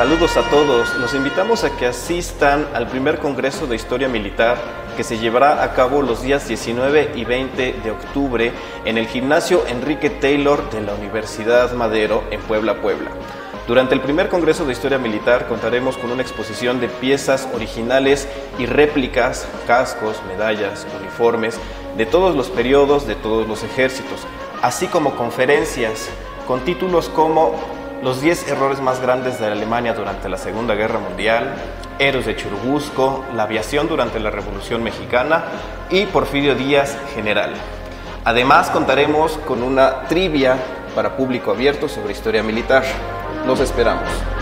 Saludos a todos, los invitamos a que asistan al primer Congreso de Historia Militar que se llevará a cabo los días 19 y 20 de octubre en el Gimnasio Enrique Taylor de la Universidad Madero en Puebla, Puebla. Durante el primer Congreso de Historia Militar contaremos con una exposición de piezas originales y réplicas, cascos, medallas, uniformes, de todos los periodos, de todos los ejércitos, así como conferencias con títulos como Los 10 errores más grandes de Alemania durante la Segunda Guerra Mundial, Héroes de Churubusco, la aviación durante la Revolución Mexicana y Porfirio Díaz, general. Además contaremos con una trivia para público abierto sobre historia militar. Los esperamos.